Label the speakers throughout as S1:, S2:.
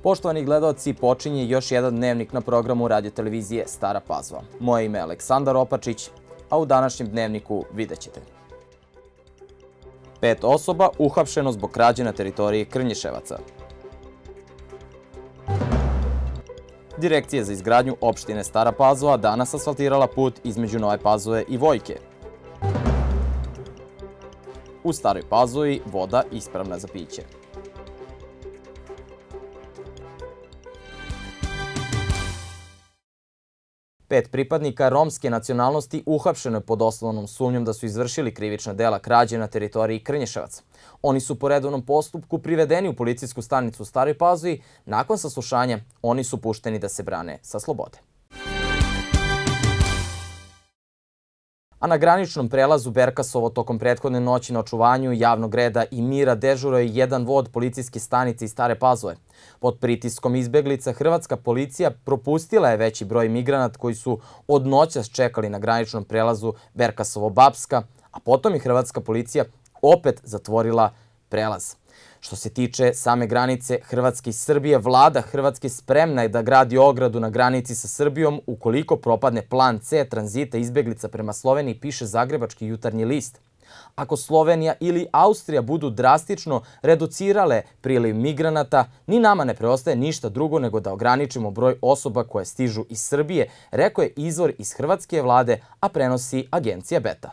S1: Poštovani gledaoci, počinje još jedan dnevnik na programu radiotelevizije Stara Pazova. Moje ime je Aleksandar Opačić, a u današnjem dnevniku vidjet ćete. 5 osoba uhapšeno zbog krađe na teritoriji Krnješevaca. Direkcija za izgradnju opštine Stara Pazova danas asfaltirala put između Nove Pazove i Vojke. U Staroj Pazovi voda ispravna za piće. Pet pripadnika romske nacionalnosti uhapšeno je pod osnovnom sumnjom da su izvršili krivična dela krađe na teritoriji Krnješevaca. Oni su po redovnom postupku privedeni u policijsku stanicu u Staroj Pazovi. Nakon saslušanja, oni su pušteni da se brane sa slobode. A na graničnom prelazu Berkasovo tokom prethodne noći na očuvanju javnog reda i mira dežurao je jedan vod policijske stanice iz Stare Pazove. Pod pritiskom izbeglica hrvatska policija propustila je veći broj migranata koji su od noćas čekali na graničnom prelazu Berkasovo-Bapska, a potom je hrvatska policija opet zatvorila prelaz. Što se tiče same granice Hrvatske i Srbije, vlada Hrvatske spremna je da gradi ogradu na granici sa Srbijom ukoliko propadne plan C tranzita izbeglica prema Sloveniji, piše Zagrebački jutarnji list. Ako Slovenija ili Austrija budu drastično reducirale priliv migranata, ni nama ne preostaje ništa drugo nego da ograničimo broj osoba koje stižu iz Srbije, rekao je izvor iz hrvatske vlade, a prenosi agencija Beta.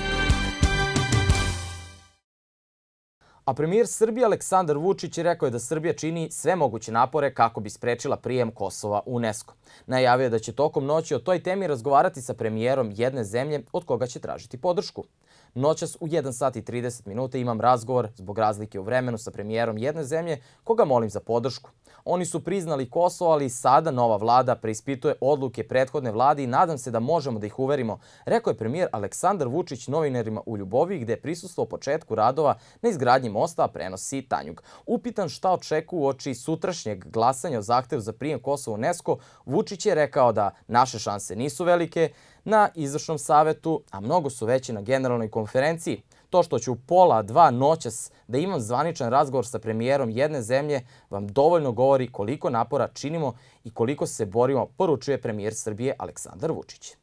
S1: A premijer Srbije Aleksandar Vučić rekao je da Srbija čini sve moguće napore kako bi sprečila prijem Kosova u UNESCO. Najavio je da će tokom noći o toj temi razgovarati sa premijerom jedne zemlje od koga će tražiti podršku. Noćas u 1 sat i 30 minuta imam razgovor zbog razlike u vremenu sa premijerom jedne zemlje koga molim za podršku. Oni su priznali Kosovo, ali sada nova vlada preispituje odluke prethodne vlade i nadam se da možemo da ih uverimo, rekao je premijer Aleksandar Vučić novinarima u Ljuboviji gde je prisustvovao početku radova na izgradnji mosta, prenosi Tanjug. Upitan šta očekuje uoči sutrašnjeg glasanja o zahtevu za prijem Kosova u UNESCO, Vučić je rekao da naše šanse nisu velike na izvršnom savetu, a mnogo su veće na generalnoj konferenciji. To što ću u 1:30 noćas da imam zvaničan razgovor sa premijerom jedne zemlje vam dovoljno govori koliko napora činimo i koliko se borimo, poručuje premijer Srbije Aleksandar Vučić.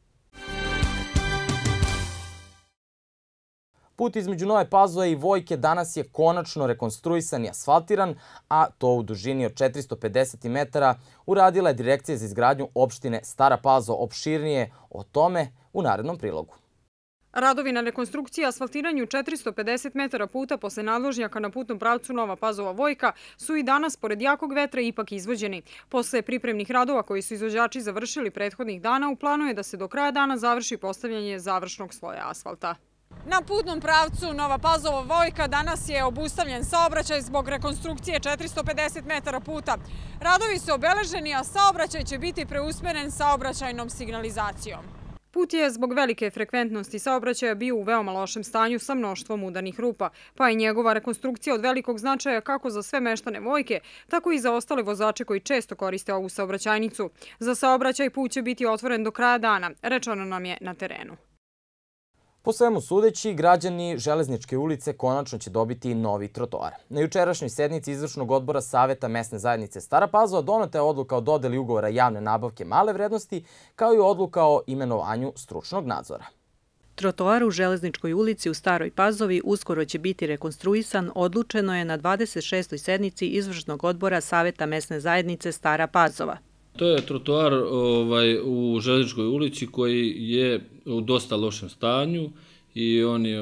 S1: Put između Nove Pazove i Vojke danas je konačno rekonstruisan i asfaltiran, a to u dužini od 450 metara uradila je Direkcija za izgradnju opštine Stara Pazova. Opširnije o tome u narednom prilogu.
S2: Radovi na rekonstrukciji i asfaltiranju 450 metara puta posle nadvožnjaka na putnom pravcu Nova Pazova-Vojka su i danas, pored jakog vetra, ipak izvođeni. Posle pripremnih radova koji su izvođači završili prethodnih dana, u planu je da se do kraja dana završi postavljanje završnog sloja asfalta. Na putnom pravcu Nova Pazova-Vojka danas je obustavljen saobraćaj zbog rekonstrukcije 450 metara puta. Radovi su obeleženi, a saobraćaj će biti preusmeren saobraćajnom signalizacijom. Put je zbog velike frekventnosti saobraćaja bio u veoma lošem stanju sa mnoštvom udarnih rupa, pa je njegova rekonstrukcija od velikog značaja kako za sve meštane Vojke, tako i za ostale vozače koji često koriste ovu saobraćajnicu. Za saobraćaj put će biti otvoren do kraja dana, rečeno nam je na terenu.
S1: Po svemu sudeći, građani Železničke ulice konačno će dobiti novi trotoar. Na jučerašnjoj sednici izvršnog odbora Saveta mesne zajednice Stara Pazova doneta je odluka o dodeli ugovora javne nabavke male vrednosti, kao i odluka o imenovanju stručnog nadzora.
S3: Trotoar u Železničkoj ulici u Staroj Pazovi uskoro će biti rekonstruisan, odlučeno je na 26. sednici izvršnog odbora Saveta mesne zajednice Stara Pazova.
S4: To je trotoar u Železničkoj ulici koji je u dosta lošem stanju i on je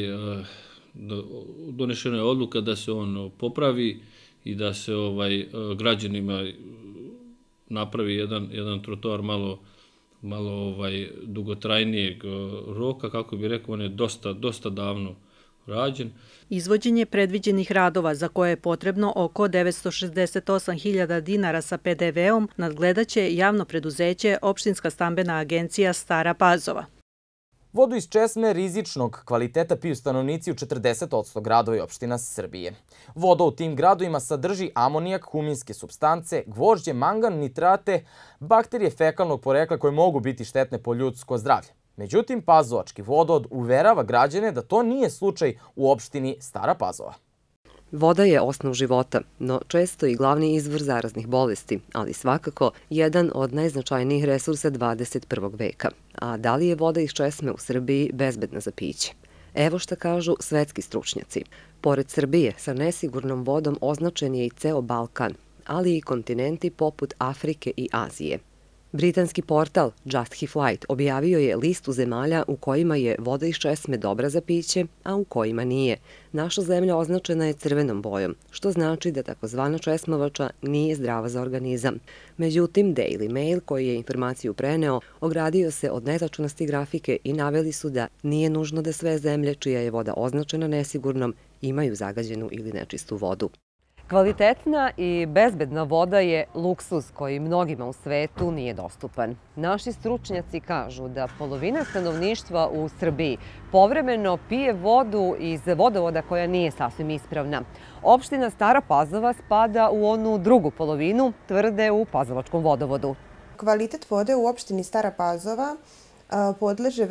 S4: donešena je odluka da se on popravi i da se građanima napravi jedan trotoar malo dugotrajnijeg roka, kako bi rekao, on je dosta davno rađen.
S3: Izvođenje predviđenih radova za koje je potrebno oko 968.000 dinara sa PDV-om nadgledaće javno preduzeće Opštinska stambena agencija Stara Pazova.
S1: Vodu iz česme rizičnog kvaliteta piju stanovnici u 40% gradova i opština Srbije. Voda u tim gradovima sadrži amonijak, huminske supstance, gvožđe, mangan, nitrate, bakterije fekalnog porekla koje mogu biti štetne po ljudsko zdravlje. Međutim, Pazovački vodovod uverava građane da to nije slučaj u opštini Stara Pazova.
S5: Voda je osnov života, no često i glavni izvor zaraznih bolesti, ali svakako jedan od najznačajnijih resursa 21. veka. A da li je voda iz česme u Srbiji bezbedna za piće? Evo šta kažu svetski stručnjaci. Pored Srbije, sa nesigurnom vodom označen je i ceo Balkan, ali i kontinenti poput Afrike i Azije. Britanski portal Just He Flight objavio je listu zemalja u kojima je voda iz česme dobra za piće, a u kojima nije. Naša zemlja označena je crvenom bojom, što znači da takozvana česmovača nije zdrava za organizam. Međutim, Daily Mail, koji je informaciju preneo, ogradio se od netačnosti grafike i naveli su da nije nužno da sve zemlje čija je voda označena nesigurnom imaju zagađenu ili nečistu vodu. Kvalitetna i bezbedna voda je luksuz koji mnogima u svetu nije dostupan. Naši stručnjaci kažu da polovina stanovništva u Srbiji povremeno pije vodu iz vodovoda koja nije sasvim ispravna. Opština Stara Pazova spada u onu drugu polovinu, tvrde u Pazovačkom vodovodu.
S6: Kvalitet vode u opštini Stara Pazova podleže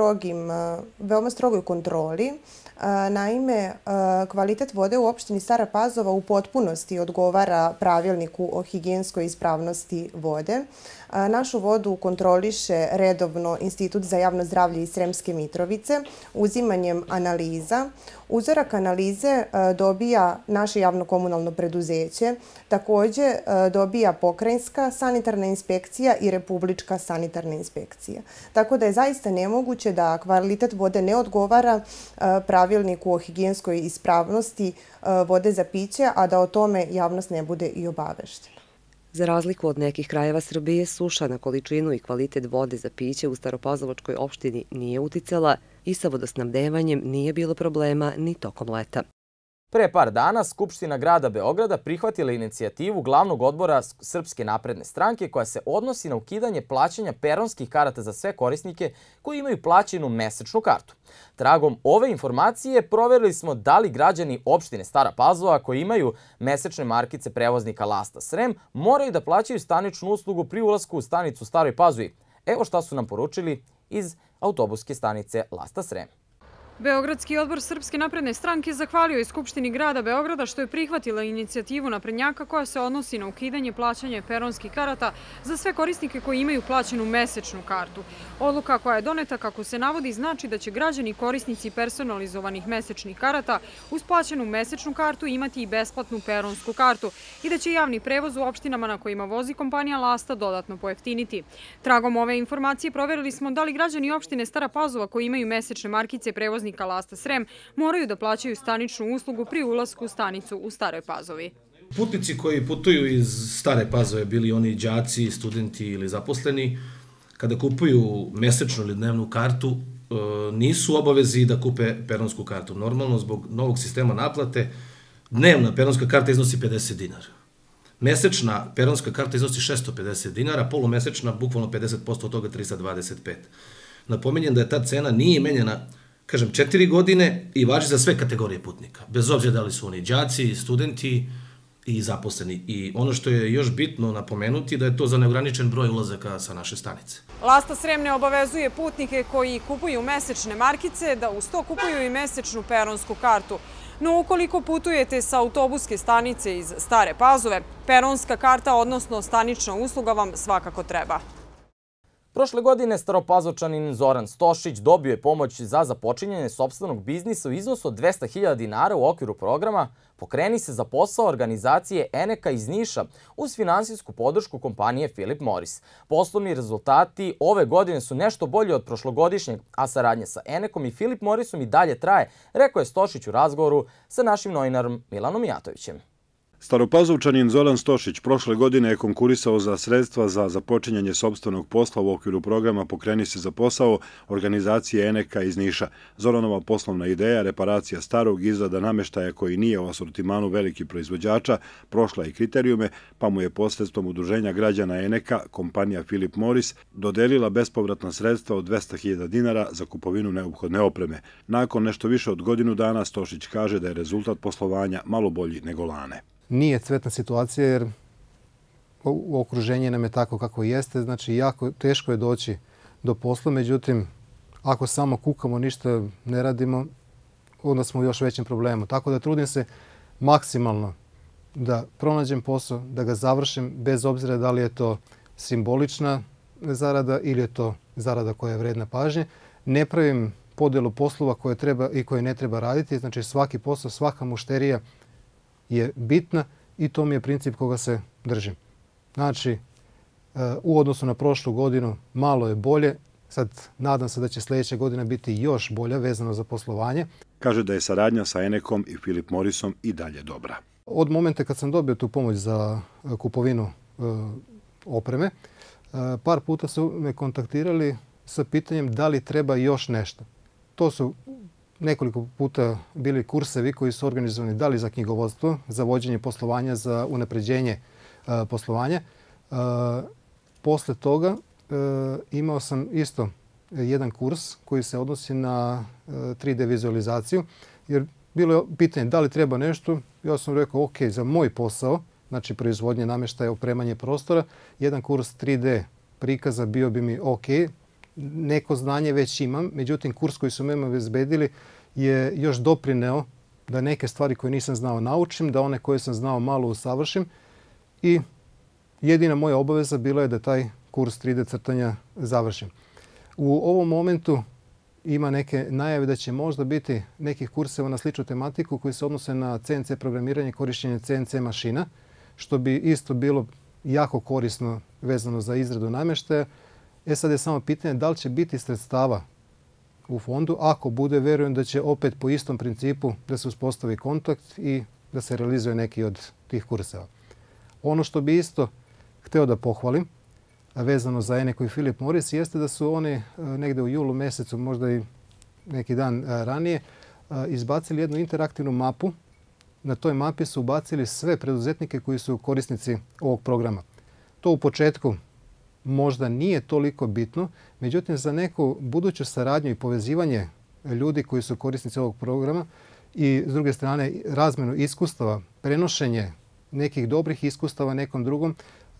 S6: veoma strogoj kontroli. Naime, kvalitet vode u opštini Stara Pazova u potpunosti odgovara pravilniku o higijenskoj ispravnosti vode. Našu vodu kontroliše redovno Institut za javno zdravlje iz Sremske Mitrovice uzimanjem analiza. Uzorak analize dobija naše javno-komunalno preduzeće, takođe dobija pokrajinska sanitarna inspekcija i republička sanitarna inspekcija. Tako da je zaista nemoguće da kvalitet vode ne odgovara pravilniku o higijenskoj ispravnosti vode za piće, a da o tome javnost ne bude i obaveštena.
S5: Za razliku od nekih krajeva Srbije, suša na količinu i kvalitet vode za piće u Staropazovačkoj opštini nije uticala i sa vodosnabdevanjem nije bilo problema ni tokom leta.
S1: Pre par dana Skupština grada Beograda prihvatila inicijativu glavnog odbora Srpske napredne stranke koja se odnosi na ukidanje plaćanja peronskih karata za sve korisnike koji imaju plaćenu mesečnu kartu. Tragom ove informacije proverili smo da li građani opštine Stara Pazova koji imaju mesečne markice prevoznika Lasta Srem moraju da plaćaju staničnu uslugu pri ulasku u stanicu u Staroj Pazovi. Evo šta su nam poručili iz autobuske stanice Lasta Srem.
S2: Beogradski odbor Srpske napredne stranke zahvalio je Skupštini grada Beograda što je prihvatila inicijativu naprednjaka koja se odnosi na ukidanje plaćanja peronskih karata za sve korisnike koji imaju plaćenu mesečnu kartu. Odluka koja je doneta, kako se navodi, znači da će građani korisnici personalizovanih mesečnih karata uz plaćenu mesečnu kartu imati i besplatnu peronsku kartu i da će javni prevoz u opštinama na kojima vozi kompanija Lasta dodatno pojeftiniti. Tragom ove informacije proverili smo da li građani opštine Stara Pazova koji imaju mesečne markice prevoznika Lasta Srem moraju da plaćaju staničnu uslugu pri ulasku u stanicu u Staroj Pazovi.
S7: Putnici koji putuju iz Stare Pazove, bili oni đaci, studenti ili zaposleni, kada kupuju mesečnu ili dnevnu kartu, nisu u obavezi da kupe peronsku kartu. Normalno, zbog novog sistema naplate, dnevna peronska karta iznosi 50 dinara. Mesečna peronska karta iznosi 650 dinara, polumesečna bukvalno 50% od toga 325. Napominjem da je ta cena nije menjena, kažem, 4 godine i važi za sve kategorije putnika, bez obzira da li su oni đaci, studenti i zaposleni. I ono što je još bitno napomenuti da je to za neograničen broj ulazaka sa naše stanice.
S2: Lasta Srem ne obavezuje putnike koji kupuju mesečne markice da uz to kupuju i mesečnu peronsku kartu. No, ukoliko putujete sa autobuske stanice iz Stare Pazove, peronska karta, odnosno stanična usluga vam svakako treba.
S1: Prošle godine Staropazovčanin Zoran Stošić dobio je pomoć za započinjanje sopstvenog biznisa u iznosu od 200.000 dinara u okviru programa Pokreni se za posao organizacije Eneka iz Niša uz finansijsku podršku kompanije Philip Morris. Poslovni rezultati ove godine su nešto bolji od prošlogodišnjeg, a saradnja sa Enekom i Philip Morrisom i dalje traje, rekao je Stošić u razgovoru sa našim novinarom Milanom Mijatovićem.
S8: Staropazovčanin Zoran Stošić prošle godine je konkurisao za sredstva za započinjanje sopstvenog posla u okviru programa Pokreni se za posao organizacije Eneka iz Niša. Zoranova poslovna ideja, reparacija starog, izrada nameštaja koji nije u asortimanu velikih proizvođača, prošla i kriterijume, pa mu je posredstvom udruženja građana Eneka, kompanija Philip Morris, dodelila bespovratna sredstva od 200.000 dinara za kupovinu neophodne opreme. Nakon nešto više od godinu dana Stošić kaže da je rezultat poslovanja malo bolji nego lane.
S9: Nije cvetna situacija jer okruženje nam je tako kako jeste. Znači, jako teško je doći do posla. Međutim, ako samo kukamo, ništa ne radimo, onda smo u još većem problemu. Tako da trudim se maksimalno da pronađem posao, da ga završim, bez obzira da li je to simbolična zarada ili je to zarada koja je vredna pažnje. Ne pravim podelu poslova koje treba i koje ne treba raditi. Znači svaki posao, svaka mušterija je bitna i to mi je princip koga se držim. Znači, u odnosu na prošlu godinu malo je bolje. Sad nadam se da će sljedeća godina biti još bolja vezano za poslovanje.
S8: Kaže da je saradnja sa Enekom i Philip Morrisom i dalje dobra.
S9: Od momenta kad sam dobio tu pomoć za kupovinu opreme, par puta su me kontaktirali sa pitanjem da li treba još nešto. To su nekoliko puta bili kursevi koji su organizovani da li za knjigovodstvo, za vođenje poslovanja, za unapređenje poslovanja. Posle toga imao sam isto jedan kurs koji se odnosi na 3D vizualizaciju, jer bilo je pitanje da li treba nešto. Ja sam rekao ok, za moj posao, znači proizvodnje namještaja, opremanje prostora, jedan kurs 3D prikaza bio bi mi ok. Neko znanje već imam, međutim kurs koji su me obezbedili je još doprineo da neke stvari koje nisam znao naučim, da one koje sam znao malo usavršim i jedina moja obaveza bila je da taj kurs 3D crtanja završim. U ovom momentu ima neke najave da će možda biti nekih kurseva na sličnu tematiku koji se odnose na CNC programiranje, korišćenje CNC mašina, što bi isto bilo jako korisno vezano za izradu namještaja. Sad je samo pitanje da li će biti sredstava u fondu. Ako bude, verujem da će opet po istom principu da se uspostavi kontakt i da se realizuje neki od tih kurseva. Ono što bi isto hteo da pohvalim, vezano za Eneku i Philip Morris, jeste da su oni negde u julu mesecu, možda i neki dan ranije, izbacili jednu interaktivnu mapu. Na toj mapi su ubacili sve preduzetnike koji su korisnici ovog programa. To u početku možda nije toliko bitno, međutim za neku buduću saradnju i povezivanje ljudi koji su korisnici ovog programa i s druge strane razmenu iskustava, prenošenje nekih dobrih iskustava nekom drugom,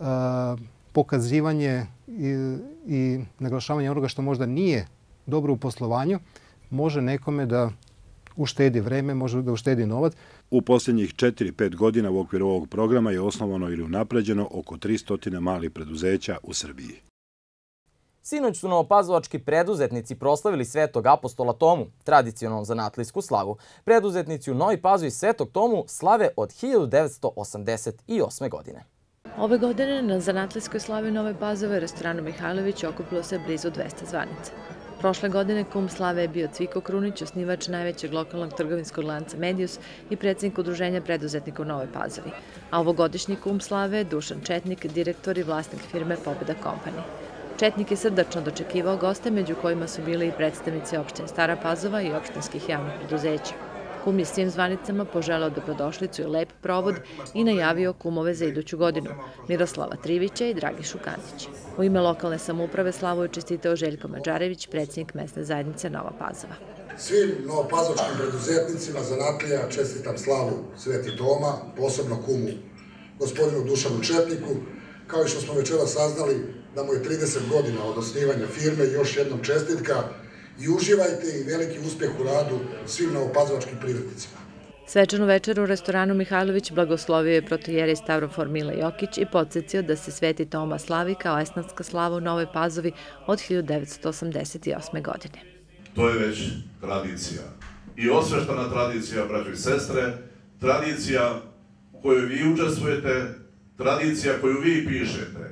S9: pokazivanje i naglašavanje onoga što možda nije dobro u poslovanju, može nekome da uštedi vreme, može da uštedi novac.
S8: U posljednjih 4-5 godina u okviru ovog programa je osnovano ili unapređeno oko 300 malih preduzeća u Srbiji.
S1: Sinoć su novopazovački preduzetnici proslavili Svetog apostola Tomu, tradicionalnu zanatlijsku slavu. Preduzetnici u Novi Pazovi Svetog Tomu slave od 1988. godine.
S10: Ove godine na zanatlijskoj slavi Nove Pazove restoranu Mihajlović okupilo se blizu 200 zvanica. Prošle godine kum slave je bio Cviko Krunić, osnivač najvećeg lokalnog trgovinskog lanca Medius i predsjednik udruženja preduzetnika u Novoj Pazovi. A ovogodišnji kum slave je Dušan Četnik, direktor i vlasnik firme Pobeda Company. Četnik je srdačno dočekivao goste, među kojima su bili i predstavnici opštine Stara Pazova i opštinskih javnih preduzeća. Kum je svim zvanicama poželeo dobrodošlicu i lep provod i najavio kumove za iduću godinu, Miroslava Trivića i Dragišu Kandića. U ime lokalne samouprave slavu je čestitao Željko Mađarević, predsjednik mesne zajednice Nova Pazova.
S11: Svim novopazovačkim preduzetnicima zanatlija čestitam slavu Sveti Toma, posebno kumu gospodinu Dušanu Četniku, kao i što smo večera saznali da mu je 30 godina od osnivanja firme, još jednom čestitka i uživajte i veliki uspjeh u radu svim novopazovačkim privrednicima.
S10: Svečanu večeru u restoranu Mihajlović blagoslovio je protoijerej Stavrofor Mile Jokić i podsjetio da se Sveti Toma slavi kao esnafska slava u Novoj Pazovi od 1988. godine.
S12: To je već tradicija. I osveštana tradicija, braćo i sestre, tradicija u kojoj vi učestvujete, tradicija koju vi pišete.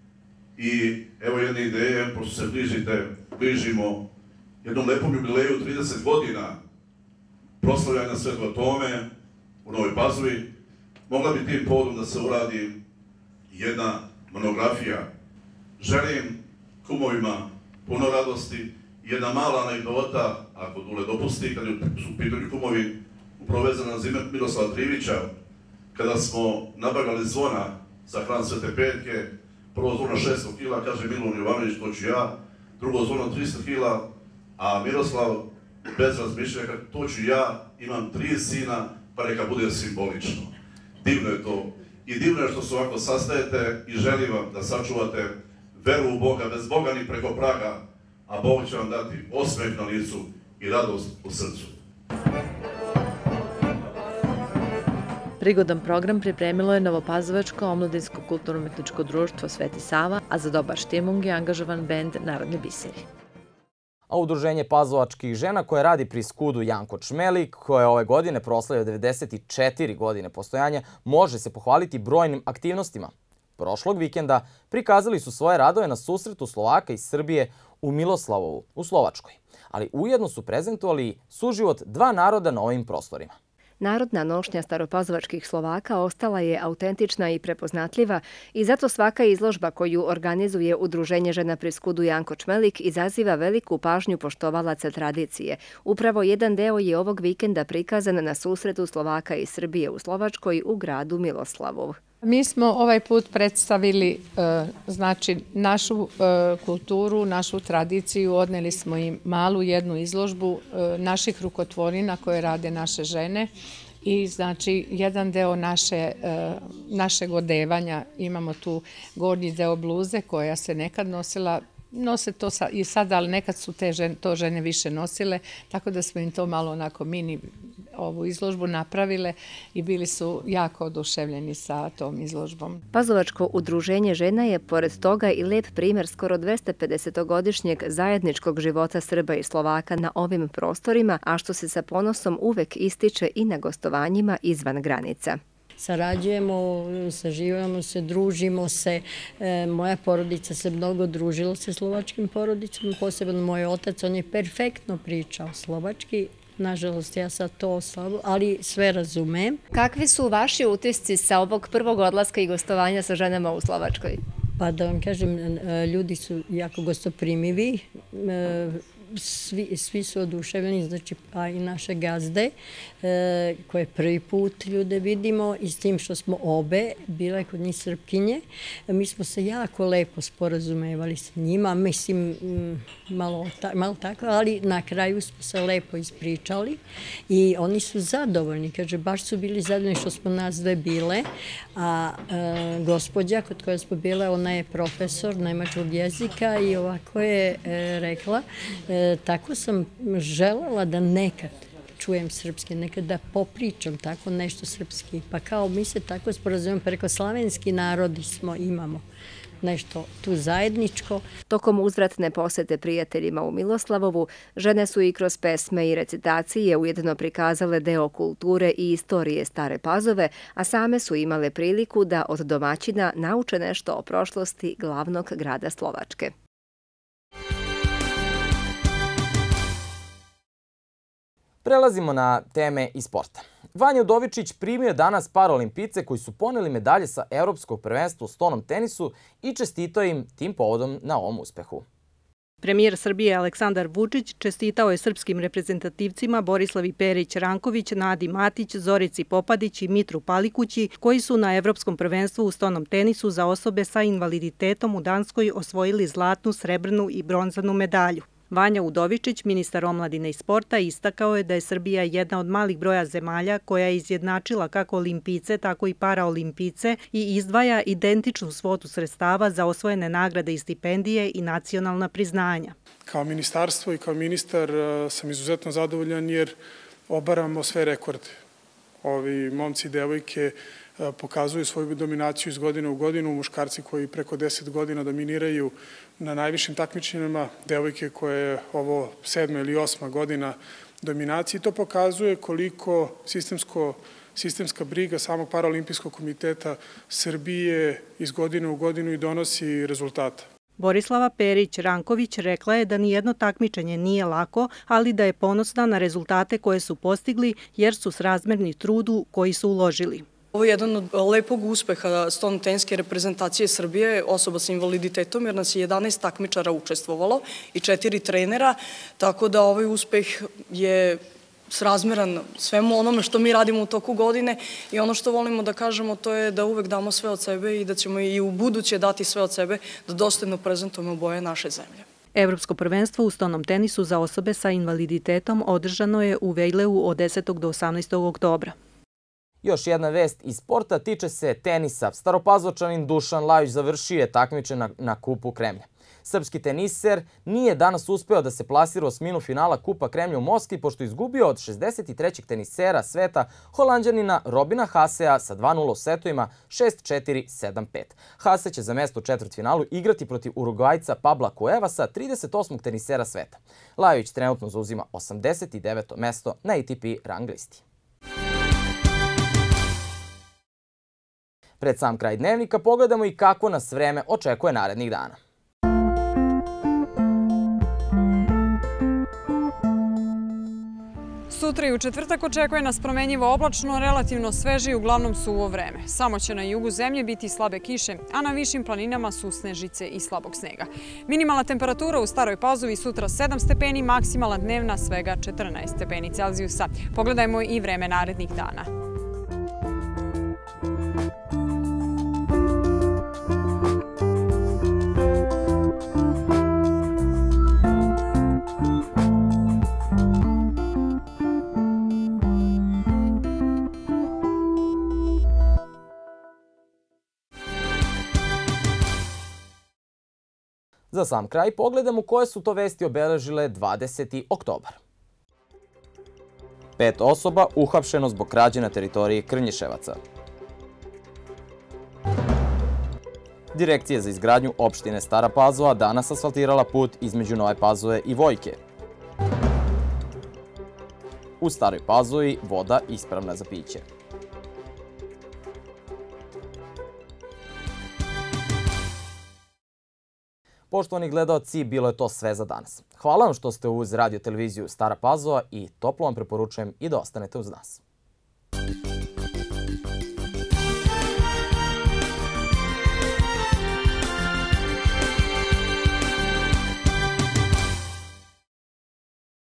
S12: I evo jedne ideje, pošto se bližimo jednom lepom jubileju 30 godina proslavljanja Svetog Tome u Novoj Pazovi, mogla bi tim povodom da se uradi jedna monografija. Želim kumovima puno radosti. Jedna mala anegdota, ako Dule dopusti, kad su u pitanju kumovi, upravo vezana za ime Miroslava Trivića, kada smo nabavljali zvona za hram Svete Petke, prvo zvono 600 kila, kaže Milun Jovanović, to ću ja, drugo zvono 300 kila, a Miroslav bez razmišljanja, to ću ja, imam 3 sina, pa neka bude simbolično. Divno je to. I divno je što se ovako sastajete i želim vam da sačuvate veru u Boga, bez Boga ni preko praga, a Bog će vam dati osmeh na licu i radost u srcu.
S10: Prigodan program pripremilo je Novopazovačko omladinsko kulturno-umetničko društvo Sveti Sava, a za dobar štimung je angažovan bend Narodni biseri.
S1: A Udruženje pazovačkih žena koje radi pri skudu Janko Čmelik, koje ove godine proslavio 94 godine postojanja, može se pohvaliti brojnim aktivnostima. Prošlog vikenda prikazali su svoje radove na susretu Slovaka iz Srbije u Miloslavovu, u Slovačkoj. Ali ujedno su prezentovali suživot dva naroda na ovim prostorima.
S13: Narodna nošnja staropazovačkih Slovaka ostala je autentična i prepoznatljiva i zato svaka izložba koju organizuje Udruženje žena pri skudu Janko Čmelik izaziva veliku pažnju poštovalaca tradicije. Upravo jedan deo je ovog vikenda prikazan na susretu Slovaka iz Srbije u Slovačkoj u gradu Miloslavov.
S14: Mi smo ovaj put predstavili našu kulturu, našu tradiciju, odneli smo im malu jednu izložbu naših rukotvorina koje rade naše žene i jedan deo našeg odevanja. Imamo tu gornji deo bluze koja se nekad nosila, nose to i sada, ali nekad su to žene više nosile, tako da smo im to malo onako mini ovu izložbu napravile i bili su jako oduševljeni sa tom izložbom.
S13: Pazovačko udruženje žena je pored toga i lep primer skoro 250-godišnjeg zajedničkog života Srba i Slovaka na ovim prostorima, a što se sa ponosom uvek ističe i na gostovanjima izvan granica.
S15: Sarađujemo, saživamo se, družimo se. Moja porodica se mnogo družila sa slovačkim porodicama, posebno moj otac, on je perfektno pričao slovački. Nažalost, ja sad to slabo, ali sve razumem.
S13: Kakvi su vaši utisci sa ovog prvog odlaska i gostovanja sa ženama u Slovačkoj?
S15: Pa da vam kažem, ljudi su jako gostoprimivi, svi su oduševljeni, znači pa i naše gazde koje prvi put ljude vidimo i s tim što smo obe bile kod njih Srpkinje. Mi smo se jako lepo sporazumevali sa njima, mislim malo tako, ali na kraju smo se lepo ispričali i oni su zadovoljni, kaže baš su bili zadovoljni što smo nas dve bile, a gospođa kod koje smo bile, ona je profesor nemačkog jezika i ovako je rekla, tako sam želela da nekad čujem srpski, nekad da popričam tako nešto srpski. Pa kao mi se tako sporazumemo, preko slavenski narodi imamo nešto tu zajedničko.
S13: Tokom uzvratne posete prijateljima u Miloslavovu, žene su i kroz pesme i recitacije ujedno prikazale deo kulture i istorije Stare Pazove, a same su imale priliku da od domaćina nauče nešto o prošlosti glavnog grada Slovačke.
S1: Prelazimo na teme iz sporta. Vanja Udovičić primio danas paraolimpijice koji su poneli medalje sa Evropskog prvenstva u stonom tenisu i čestitao im tim povodom na ovom uspehu.
S3: Premijer Srbije Aleksandar Vučić čestitao je srpskim reprezentativcima Borislavi Perić-Ranković, Nadi Matić, Zorici Popadić i Mitru Palikući, koji su na Evropskom prvenstvu u stonom tenisu za osobe sa invaliditetom u Danskoj osvojili zlatnu, srebrnu i bronzanu medalju. Vanja Udovičić, ministar omladine i sporta, istakao je da je Srbija jedna od malih broja zemalja koja je izjednačila kako olimpijce, tako i paraolimpijce i izdvaja identičnu svotu sredstava za osvojene nagrade i stipendije i nacionalna priznanja.
S16: Kao ministarstvo i kao ministar sam izuzetno zadovoljan jer obaramo sve rekorde. Ovi momci i devojke pokazuju svoju dominaciju iz godine u godinu, muškarci koji preko 10 godina dominiraju na najvišim takmičenjima, devojke koje je ovo 7. ili 8. godina dominacije. To pokazuje koliko sistemska briga samog Paraolimpijskog komiteta Srbije iz godine u godinu i donosi rezultata.
S3: Borislava Perić-Ranković rekla je da nijedno takmičenje nije lako, ali da je ponosna na rezultate koje su postigli jer su srazmerni trudu koji su uložili.
S17: Ovo je jedan od lepog uspeha stonotenske reprezentacije Srbije, osoba sa invaliditetom, jer nas je 11 takmičara učestvovalo i 4 trenera, tako da ovaj uspeh je srazmeran svemu onome što mi radimo u toku godine i ono što volimo da kažemo to je da uvek damo sve od sebe i da ćemo i u buduće dati sve od sebe da dostojno prezentujemo boje naše zemlje.
S3: Evropsko prvenstvo u stonom tenisu za osobe sa invaliditetom održano je u Vejleu od 10. do 18. oktobra.
S1: Još jedna vest iz sporta tiče se tenisa. Staropazovačanin Dušan Lajović završio je takmičenje na Kupu Kremlja. Srpski teniser nije danas uspeo da se plasira u osminu finala Kupa Kremlja u Moskvi, pošto je izgubio od 63. tenisera sveta Holanđanina Robina Hasea sa 2:0 u setovima 6-4, 7-5. Hase će za mesto u četvrtfinalu igrati protiv Urugvajca Pabla Cuevasa, 38. tenisera sveta. Lajović trenutno zauzima 89. mesto na ATP rang listi. Pred sam kraj dnevnika pogledamo i kako nas vreme očekuje narednih dana.
S2: Sutra i u četvrtak očekuje nas promenjivo oblačno, relativno sveže i uglavnom suvo vreme. Samo će na jugu zemlje biti slabe kiše, a na višim planinama su snežice i slabog snega. Minimalna temperatura u Staroj Pazovi sutra 7 stepeni, maksimalna dnevna svega 14 stepeni Celzijusa. Pogledajmo i vreme narednih dana.
S1: Za sam kraj pogledamo koje su to vesti obeležile 20. oktobar. 5 osoba uhapšeno zbog krađe na teritoriji Krnješevaca. Direkcija za izgradnju opštine Stara Pazova danas asfaltirala put između Nove Pazove i Vojke. U Staroj Pazovi voda ispravna za piće. Poštovani gledaoci, bilo je to sve za danas. Hvala vam što ste uz radio televiziju Stara Pazova i toplo vam preporučujem i da ostanete uz nas.